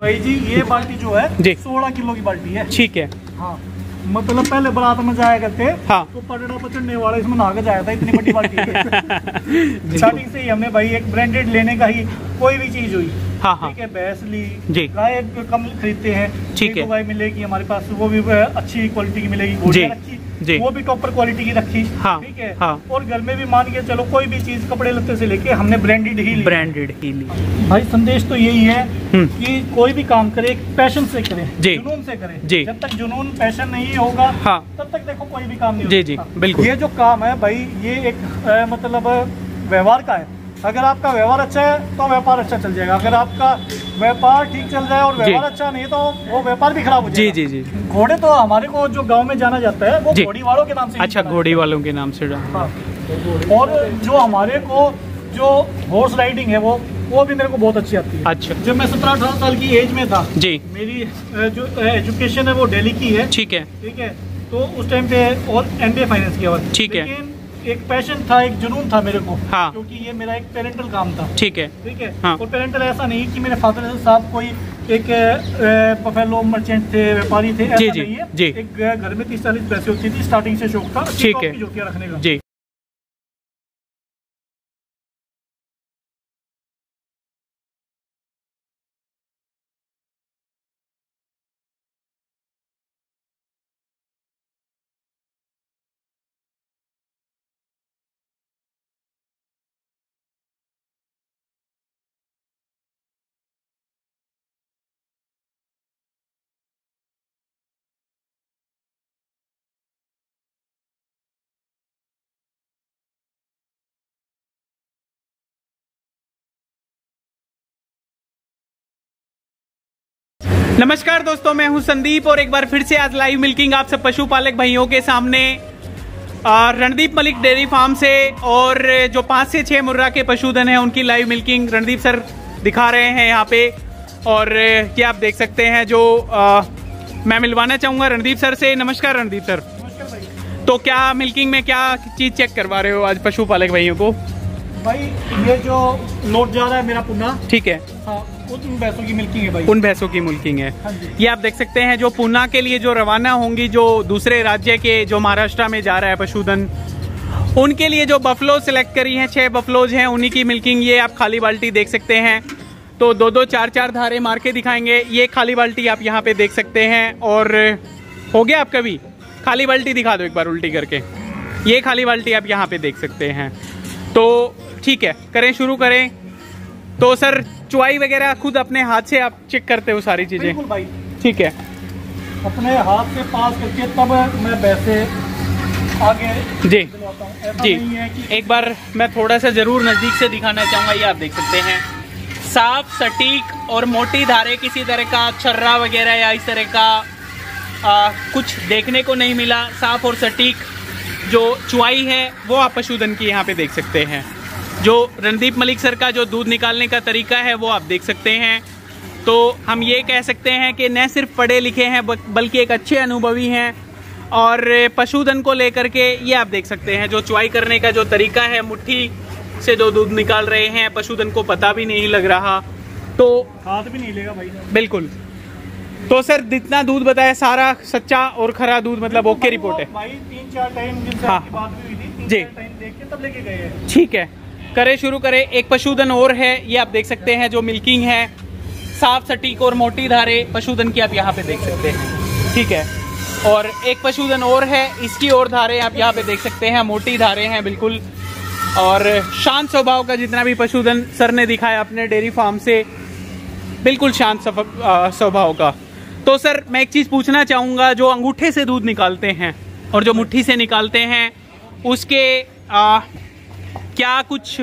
भाई जी ये बाल्टी जो है जी 16 किलो की बाल्टी है। ठीक है। हाँ मतलब पहले बारात में जाया करते हाँ। तो पटड़ा पचड़ने वाला इसमें नहा के जाया था, इतनी बड़ी बाल्टी है। स्टार्टिंग से ही हमने भाई एक ब्रांडेड लेने का ही, कोई भी चीज हुई हाँ हाँ ठीक है, भैंस ली जी, गाय कम खरीदते हैं, ठीक है, गाय मिलेगी हमारे पास, वो भी अच्छी क्वालिटी की मिलेगी, घोड़ियां रखी जी, वो भी टॉपर क्वालिटी की रखी हाँ, ठीक है हाँ। और घर में भी मान के चलो कोई भी चीज कपड़े लत्ते से लेके हमने ब्रांडेड ही ली। ब्रांडेड ही ली। भाई संदेश तो यही है कि कोई भी काम करे पैशन से करे, जुनून से करे जी। जब तक जुनून पैशन नहीं होगा हाँ। तब तक देखो कोई भी काम नहीं जी जी बिल्कुल। ये जो काम है भाई ये एक मतलब व्यवहार का है। अगर आपका व्यवहार अच्छा है तो व्यापार अच्छा चल जाएगा, अगर आपका व्यापार ठीक चल जाए और व्यवहार अच्छा नहीं है तो वो व्यापार भी खराब हो जाएगा। जी जी जी। घोड़े तो हमारे को जो गांव में जाना जाता है वो घोड़ी वालों के नाम से। अच्छा, घोड़ी वालों के नाम से। हाँ। और जो हमारे को जो हॉर्स राइडिंग है वो भी मेरे को बहुत अच्छी आती है। अच्छा। जब मैं 17-18 साल की एज में था जी, मेरी जो एजुकेशन है वो दिल्ली की है। ठीक है, ठीक है, तो उस टाइम पे और MBA फाइनेंस किया हुआ। ठीक है। लेकिन एक पैशन था, एक जुनून था मेरे को, हाँ। क्योंकि ये मेरा एक पेरेंटल काम था। ठीक है, ठीक है, हाँ। और पेरेंटल ऐसा नहीं कि मेरे फादर साहब कोई एक बफेलो मर्चेंट थे, व्यापारी थे, ऐसा नहीं है। जी। एक घर में 30-40 पैसे होती थी, स्टार्टिंग से शौक था ठीक है जोतियां रखने का। जी। नमस्कार दोस्तों, मैं हूं संदीप और एक बार फिर से आज लाइव मिल्किंग आप सब पशुपालक भाइयों के सामने रणदीप मलिक डेयरी फार्म से, और जो 5 से 6 मुर्रा के पशुधन हैं उनकी लाइव मिल्किंग रणदीप सर दिखा रहे हैं यहाँ पे। और ये आप देख सकते हैं जो मैं मिलवाना चाहूँगा रणदीप सर से। नमस्कार रणदीप सर। नमस्कार भाई। तो क्या मिल्किंग में क्या चीज़ चेक करवा रहे हो आज पशुपालक भाइयों को? भाई ये जो लोड जा रहा है मेरा पुन्ना, ठीक है, हाँ, उन भैंसों की मिल्किंग है भाई। उन भैंसों की मिल्किंग है। हाँ जी। ये आप देख सकते हैं जो पूना के लिए जो रवाना होंगी, जो दूसरे राज्य के, जो महाराष्ट्र में जा रहा है पशुधन, उनके लिए जो बफलो सिलेक्ट करी हैं, 6 बफलोज हैं, उन्हीं की मिल्किंग ये आप खाली बाल्टी देख सकते हैं। तो 2-2, 4-4 धारे मार के दिखाएंगे। ये खाली बाल्टी आप यहाँ पे देख सकते हैं। और हो गया आपका भी खाली बाल्टी दिखा दो एक बार उल्टी करके। ये खाली बाल्टी आप यहाँ पे देख सकते हैं। तो ठीक है, करें, शुरू करें। तो सर चुवाई वगैरह खुद अपने हाथ से आप चेक करते हो सारी चीजें? बिल्कुल भाई, ठीक है, अपने हाथ से पास करके तब मैं वैसे आगे जी जी। नहीं है कि एक बार मैं थोड़ा सा जरूर नजदीक से दिखाना चाहूंगा। ये आप देख सकते हैं, साफ सटीक और मोटी धारे, किसी तरह का छर्रा वगैरह या इस तरह का कुछ देखने को नहीं मिला। साफ और सटीक जो चुवाई है वो आप पशुधन की यहाँ पे देख सकते हैं। जो रणदीप मलिक सर का जो दूध निकालने का तरीका है वो आप देख सकते हैं। तो हम ये कह सकते हैं कि न सिर्फ पढ़े लिखे हैं बल्कि एक अच्छे अनुभवी हैं। और पशुधन को लेकर के ये आप देख सकते हैं जो चुवाई करने का जो तरीका है, मुट्ठी से जो दूध निकाल रहे हैं, पशुधन को पता भी नहीं लग रहा, तो हाथ भी नहीं लेगा भाई। बिल्कुल। तो सर जितना दूध बताया सारा सच्चा और खरा दूध, मतलब ओके रिपोर्ट है भाई। 3-4 टाइम जिनसे आपकी बात भी हुई थी, 3-4 टाइम देख के तब लेके गए हैं। ठीक है, करें, शुरू करें। एक पशुधन और है, ये आप देख सकते हैं जो मिल्किंग है, साफ सटीक और मोटी धारे पशुधन की आप यहाँ पे देख सकते हैं। ठीक है, और एक पशुधन और है, इसकी और धारे आप यहाँ पे देख सकते हैं, मोटी धारे हैं बिल्कुल। और शांत स्वभाव का जितना भी पशुधन सर ने दिखाया अपने डेयरी फार्म से, बिल्कुल शांत स्वभाव का। तो सर मैं एक चीज़ पूछना चाहूँगा, जो अंगूठे से दूध निकालते हैं और जो मुट्ठी से निकालते हैं, उसके क्या कुछ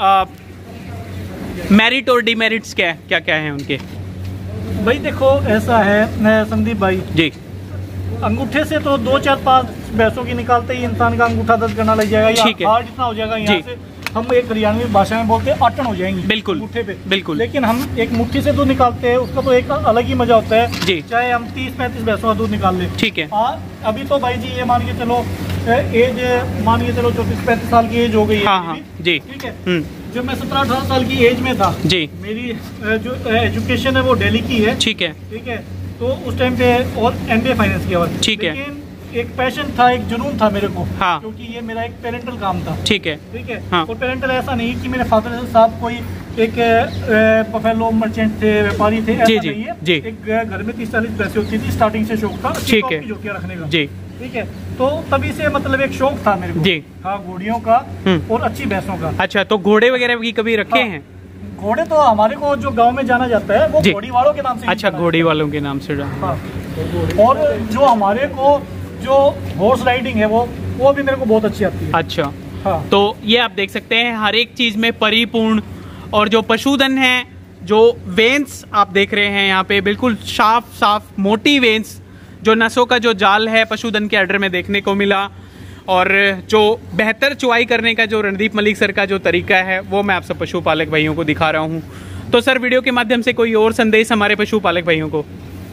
मेरिट और डिमेरिट्स क्या क्या हैं उनके? भाई देखो ऐसा है संदीप भाई जी, अंगूठे से तो 2-4-5 भैंसों की निकालते ही इंसान का अंगूठा दर्द करना लग जाएगा, ठीक है, हार्ड इतना हो जाएगा। यहाँ से हम एक हरियाणवी भाषा में बोलते हैं अटन हो जाएंगे बिल्कुल अंगूठे पे, बिल्कुल। लेकिन हम एक मुट्ठी से दूध निकालते हैं, उसका तो एक अलग ही मजा होता है जी। चाहे हम 30-35 भैंसों का दूध निकाल ले। ठीक है, अभी तो भाई जी ये मान के चलो एज, मान के चलो 34-35 साल की एज हो गई है। हाँ हाँ जी, ठीक है। जब मैं 17-18 साल की एज में था जी, मेरी जो एजुकेशन है वो दिल्ली की है। ठीक है, ठीक है, तो उस टाइम पे और MBA फाइनेंस किया हुआ। ठीक है, लेकिन एक पैशन था, एक जुनून था मेरे को। हाँ, क्योंकि ये मेरा एक पेरेंटल काम था। ठीक है, ठीक है, हाँ, और पेरेंटल ऐसा नहीं कि मेरे फादर साहब कोई एक बफेलो मर्चेंट थे, व्यापारी थे, ऐसा जी, नहीं है। जी, एक घर में 30-40 पैसे होती थी, स्टार्टिंग से शौक था ठीक है, जोतियां रखने का जी, ठीक है, तो तभी से मतलब एक शौक था मेरे को जी, हाँ, घोड़ियों का और अच्छी भैंसों का। अच्छा, तो घोड़े वगैरह भी कभी रखे हैं? घोड़े तो हमारे को जो गांव में जाना जाता है वो घोड़ी वालों के नाम से। अच्छा, घोड़ी वालों के नाम से। हाँ, और जो हमारे को जो हॉर्स राइडिंग है वो भी मेरे को बहुत अच्छी आती है। अच्छा, हाँ, तो ये आप देख सकते हैं हर एक चीज में परिपूर्ण, और जो पशुधन है, जो वेन्स आप देख रहे हैं यहाँ पे बिल्कुल साफ मोटी वेन्स, जो नसों का जो जाल है पशुधन के आर्डर में देखने को मिला, और जो बेहतर चुवाई करने का जो रणदीप मलिक सर का जो तरीका है वो मैं आप सब पशुपालक भाइयों को दिखा रहा हूँ। तो सर, वीडियो के माध्यम से कोई और संदेश हमारे पशुपालक भाइयों को?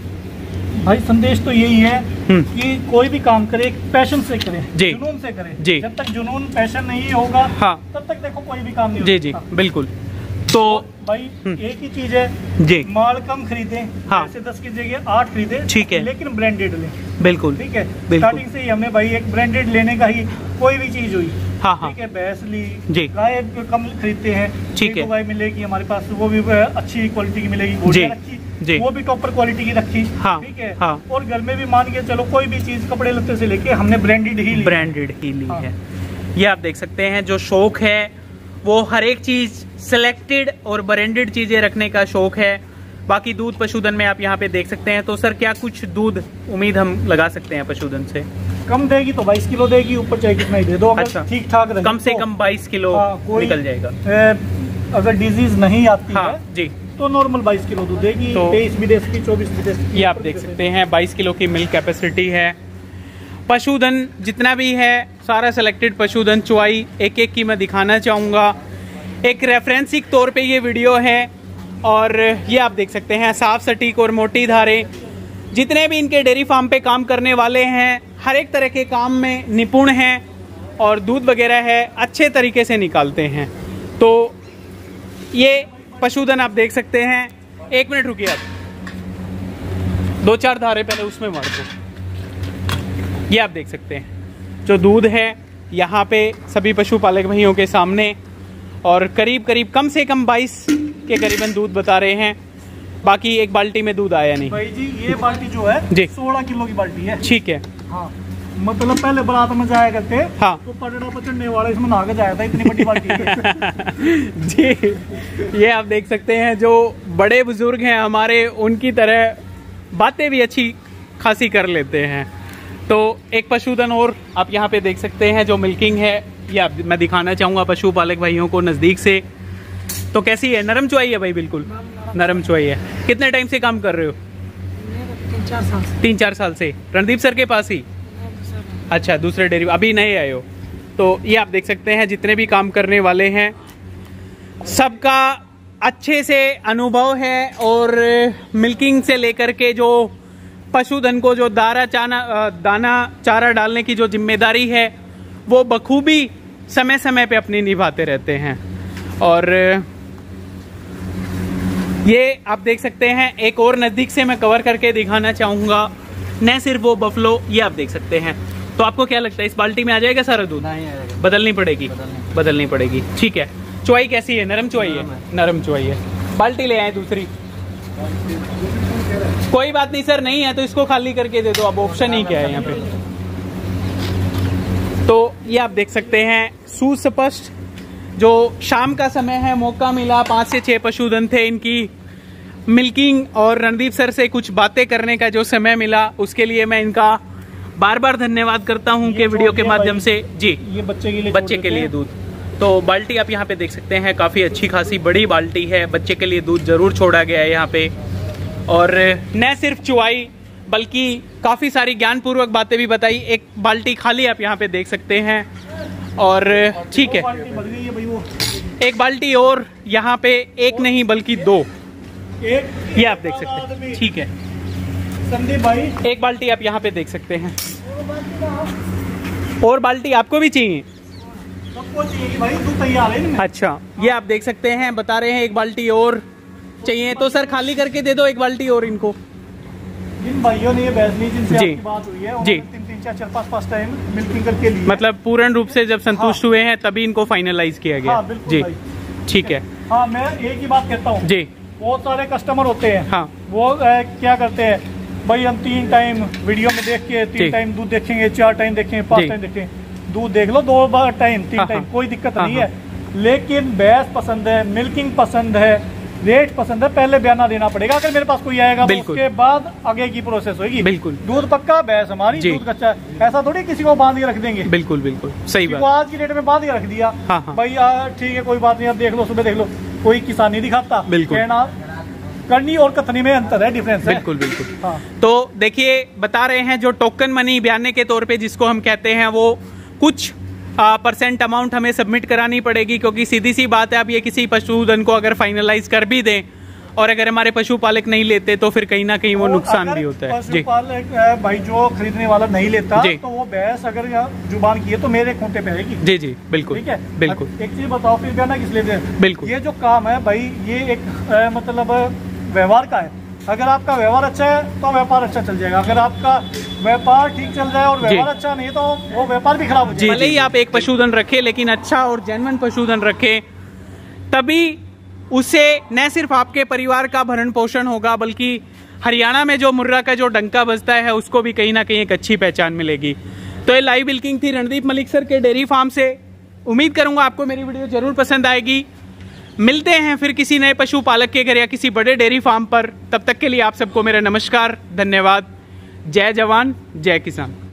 भाई संदेश तो यही है कि कोई भी काम करे पैशन से करे, जुनून से करे जी। जब तक जुनून पैशन नहीं होगा हाँ, तब तक देखो कोई भी काम नहीं जी जी बिल्कुल। तो भाई एक ही चीज है जी, माल कम खरीदे, हाँ, ऐसे 10 की जगह 8 खरीदे, ठीक है, लेकिन ब्रांडेड ले। बिल्कुल, ठीक है, स्टार्टिंग से ही हमें भाई एक ब्रांडेड लेने का ही कोई भी चीज हुई। हाँ, हाँ, ठीक है, भैंस ली, जी, गाय कम खरीदते हैं, ठीक है, गाय मिलेगी हमारे पास, वो भी अच्छी क्वालिटी की मिलेगी, घोड़ियां रखी जी, वो भी टॉपर क्वालिटी की रखी। हाँ, ठीक है, हाँ, और घर में भी मान के चलो कोई भी चीज कपड़े लत्ते से लेके हमने ब्रांडेड ही ली हाँ, है। ये आप देख सकते हैं जो शौक है वो हर एक चीज सिलेक्टेड और ब्रांडेड चीजें रखने का शौक है। बाकी दूध पशुधन में आप यहाँ पे देख सकते हैं। तो सर, क्या कुछ दूध उम्मीद हम लगा सकते हैं पशुधन से? कम देगी तो 22 किलो देगी, ऊपर चाहे कितना ही दे दो, अच्छा, ठीक ठाक रहे कम से कम 22 किलो निकल जाएगा। अगर डिजीज नहीं आती हाँ, है जी, तो नॉर्मल 22 किलो दूध देगी। तो 23 भी दे सकती, 24 भी दे सकती। ये आप देख सकते हैं 22 किलो की मिल्क कैपेसिटी है। पशुधन जितना भी है सारा सिलेक्टेड पशुधन चुवाई एक एक की मैं दिखाना चाहूँगा। एक रेफरेंसिंग तौर पे ये वीडियो है, और ये आप देख सकते हैं साफ सटीक और मोटी धारें। जितने भी इनके डेयरी फार्म पे काम करने वाले हैं हर एक तरह के काम में निपुण हैं, और दूध वगैरह है अच्छे तरीके से निकालते हैं। तो ये पशुधन आप देख सकते हैं। 1 मिनट रुकिए आप, 2-4 धारे पहले उसमें मार दो। ये आप देख सकते हैं जो दूध है यहाँ पे सभी पशुपालक भाइयों के सामने, और करीब करीब कम से कम 22 के करीबन दूध बता रहे हैं। बाकी एक बाल्टी में दूध आया नहीं भाई जी। ये बाल्टी जो है जी 16 किलो की बाल्टी है। ठीक है, हाँ, मतलब पहले बारात में जाया करते हाँ, तो पटड़ा पचड़ने वाला इसमें नहा के जाया था, इतनी बड़ी बाल्टी है। जी, ये आप देख सकते हैं जो बड़े बुजुर्ग हैं हमारे, उनकी तरह बातें भी अच्छी खासी कर लेते हैं। तो एक पशुधन और आप यहाँ पे देख सकते हैं जो मिल्किंग है, ये आप मैं दिखाना चाहूँगा पशुपालक भाइयों को नज़दीक से। तो कैसी है? नरम चुवाई है भाई, बिल्कुल नरम चुवाई है। कितने टाइम से काम कर रहे हो? 3-4 साल से। रणदीप सर के पास ही? अच्छा, दूसरे डेयरी, अभी नए आए हो। तो ये आप देख सकते हैं जितने भी काम करने वाले हैं सबका अच्छे से अनुभव है, और मिल्किंग से लेकर के जो पशुधन को जो दाना चारा डालने की जो जिम्मेदारी है वो बखूबी समय समय पे अपनी निभाते रहते हैं। और ये आप देख सकते हैं एक और नज़दीक से मैं कवर करके दिखाना चाहूँगा, न सिर्फ वो बफलो, ये आप देख सकते हैं। तो आपको क्या लगता है इस बाल्टी में आ जाएगा सारा दूध? नहीं आएगा, बदलनी पड़ेगी, बदलनी पड़ेगी। ठीक है, चुवाई कैसी है? नरम चुवाई है, नरम चुवाई है। बाल्टी ले आए दूसरी। कोई बात नहीं सर, नहीं है तो इसको खाली करके दे दो, अब ऑप्शन ही क्या है यहाँ पे। तो ये आप देख सकते हैं सुस्पष्ट, जो शाम का समय है, मौका मिला, 5 से 6 पशुधन थे, इनकी मिल्किंग और रणदीप सर से कुछ बातें करने का जो समय मिला, उसके लिए मैं इनका बार बार धन्यवाद करता हूं कि वीडियो के माध्यम से। जी, ये बच्चे के लिए दूध। तो बाल्टी आप यहाँ पे देख सकते हैं, काफ़ी अच्छी खासी बड़ी बाल्टी है, बच्चे के लिए दूध जरूर छोड़ा गया है यहाँ पे। और न सिर्फ चुवाई बल्कि काफ़ी सारी ज्ञानपूर्वक बातें भी बताई। एक बाल्टी खाली आप यहाँ पे देख सकते हैं, और ठीक है, एक बाल्टी और यहाँ पे, एक नहीं बल्कि 2, ये आप देख सकते हैं। ठीक है संदीप भाई, एक बाल्टी आप यहाँ पे देख सकते हैं। और बाल्टी आपको भी चाहिए? सबको चाहिए भाई, दूध तैयार है इनमें। अच्छा, ये आप देख सकते हैं, बता रहे हैं 1 बाल्टी और चाहिए, तो सर खाली करके दे दो 1 बाल्टी और इनको। जिन भाइयों ने ये भैंस ली जिनसे जी। आपकी बात हुई है, जी। 3 4 5 टाइम मिल्किंग करके लिए, मतलब पूर्ण रूप से जब संतुष्ट हुए हैं तभी इनको फाइनलाइज किया गया। हाँ, बिल्कुल जी भाई। ठीक है। हाँ, मैं एक ही बात कहता हूँ, जी बहुत सारे कस्टमर होते हैं, हाँ वो क्या करते हैं भाई, हम 3 टाइम वीडियो में देख के 3 टाइम दूध देखेंगे, 4 टाइम देखेंगे, 5 टाइम देखेंगे, दूध देख लो 2 बार टाइम 3 हाँ, टाइम, हाँ, कोई दिक्कत हाँ, नहीं है। लेकिन भैंस पसंद है, मिल्किंग पसंद है, रेट पसंद है, पहले बयाना देना पड़ेगा। अगर मेरे पास कोई आएगा तो उसके बाद आगे की प्रोसेस होगी। बिल्कुल। दूध पक्का, भैंस हमारी, दूध कच्चा, ऐसा थोड़ी किसी को बांध के रख देंगे। बिल्कुल बिल्कुल सही बात। आज की डेट में बांध के रख दिया, हाँ, हाँ। भाई ठीक है कोई बात नहीं, अब देख लो, सुबह देख लो, कोई किसान नहीं दिखाता। बिल्कुल। कहना करनी और कथनी में अंतर है, डिफरेंस है। बिल्कुल बिल्कुल। हाँ। तो देखिए, बता रहे हैं जो टोकन मनी बयाने के तौर पे जिसको हम कहते हैं, वो कुछ % अमाउंट हमें सबमिट करानी पड़ेगी, क्योंकि सीधी सी बात है, आप ये किसी पशुधन को अगर फाइनलाइज कर भी दें और अगर हमारे पशुपालक नहीं लेते तो फिर कहीं ना कहीं वो नुकसान भी होता है। जी पशुपालक भाई जो खरीदने वाला नहीं लेता जी। तो वो भैंस अगर जुबान की है तो मेरे खूंटे पे आएगी। जी जी बिल्कुल। ठीक है, बिल्कुल एक चीज बताओ फिर बयाना किस लिए दे? बिल्कुल। ये जो काम है भाई, ये एक मतलब व्यवहार का है। अगर आपका व्यवहार अच्छा है तो व्यापार अच्छा चल जाएगा, अगर आपका व्यापार ठीक चल जाए और व्यवहार अच्छा नहीं है तो वो व्यापार भी खराब हो जाएगा। भले ही आप एक पशुधन रखें, लेकिन अच्छा और जेन्युइन पशुधन रखें, तभी उससे न सिर्फ आपके परिवार का भरण पोषण होगा, बल्कि हरियाणा में जो मुर्रा का जो डंका बजता है उसको भी कहीं ना कहीं एक अच्छी पहचान मिलेगी। तो ये लाइव मिल्किंग थी रणदीप मलिक सर के डेयरी फार्म से। उम्मीद करूंगा आपको मेरी वीडियो जरूर पसंद आएगी। मिलते हैं फिर किसी नए पशुपालक के घर या किसी बड़े डेयरी फार्म पर। तब तक के लिए आप सबको मेरा नमस्कार, धन्यवाद। जय जवान, जय किसान।